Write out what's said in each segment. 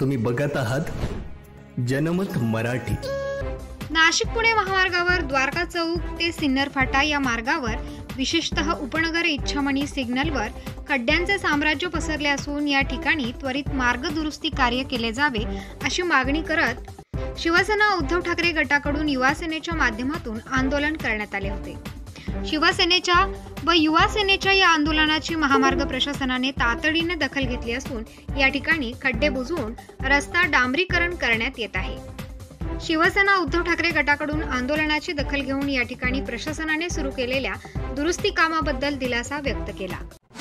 तुम्ही बघत आहात जनमत मराठी। नाशिक पुणे महामार्गावर द्वारका चौक ते सिन्नर फाटा या मार्गावर विशेषतः उपनगर इच्छामणी सिग्नलवर खड्ड्यांचे साम्राज्य पसरले असून या ठिकाणी त्वरित मार्ग दुरुस्ती कार्य केले जावे अशी मागणी करत शिवसेना उद्धव ठाकरे गटाकडून युवा सेनेच्या माध्यमातून आंदोलन करण्यात आले होते। शिवसेनेच्या व युवा सेनेच्या या आंदोलनाची महामार्ग प्रशासनाने तातडीने दखल घेतली असून या ठिकाणी खड्डे बुजवून रस्ता डांबरीकरण करण्यात येत आहे। शिवसेना उद्धव ठाकरे गटाकडून आंदोलनाची दखल घेऊन या ठिकाणी प्रशासनाने सुरू केलेल्या दुरुस्ती कामाबद्दल दिलासा व्यक्त केला।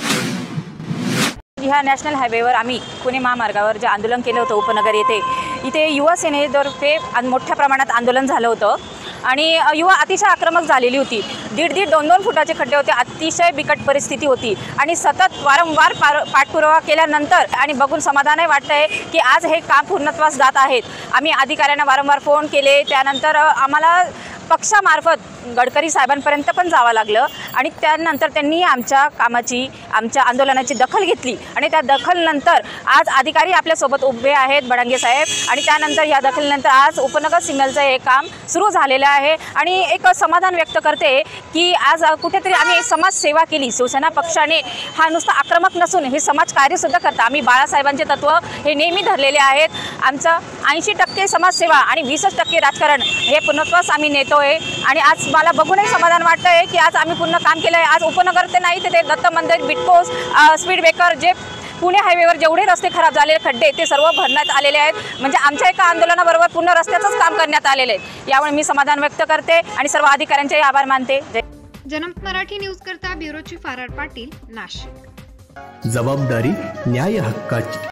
ह्या नॅशनल हायवेवर आम्ही पुणे महामार्गावर जे आंदोलन केलं होतं उपनगर इथे युवा सेनेतर्फे मोठ्या प्रमाणात आंदोलन झालं होतं आणि युवा अतिशय आक्रमक झालेली होती। 1.5-2 फुटाचे खड्डे होते, अतिशय बिकट परिस्थिती होती आणि सतत वारंवार पाठपुरावा केल्यानंतर आणि बघून समाधानही वाटतंय की आज हे काम पूर्णत्वास जात आहेत। आम्ही अधिकाऱ्यांना वारंवार फोन केले, त्यानंतर आम्हाला पक्षामार्फत गडकरी साहेबांपर्यंत पण जावं लागलं आणि त्यानंतर त्यांनी आमच्या आंदोलनाची दखल घेतली आणि त्या दखलनंतर आज अधिकारी आपल्यासोबत उभे आहेत, बडंगे साहेब, आणि त्यानंतर या दखलीनंतर आज उपनगर सिग्नलचं हे काम सुरू झालेलं आहे आणि एक समाधान व्यक्त करते की आज कुठेतरी आम्ही एक समाजसेवा केली। शिवसेना पक्षाने हा नुसता आक्रमक नसून हे समाज कार्यसुद्धा करतं। आम्ही बाळासाहेबांचे तत्व हे नेहमी धरलेले आहेत। आमचं 80% समाजसेवा आणि 20% राजकारण हे पूर्णत्वास आम्ही नेतोय आणि आज मला बघूनही समाधान वाटतंय की आज आम्ही पूर्ण काम केलं आहे। आज उपनगर ते नाही ते दत्त मंदिर, बिटकोस, स्पीड ब्रेकर, जे पुणे हायवेवर जेवढे रस्ते खराब झालेले खड्डे ते सर्व भरण्यात आलेले आहेत। म्हणजे आमच्या एका आंदोलनाबरोबर पूर्ण रस्त्याचंच काम करण्यात आलेले आहे। यामुळे मी समाधान व्यक्त करते आणि सर्व अधिकाऱ्यांचे आभार मानते। जनमत मराठी न्यूज करता bureau chief R Patil, Nashik. जबाबदारी न्याय हक्काची।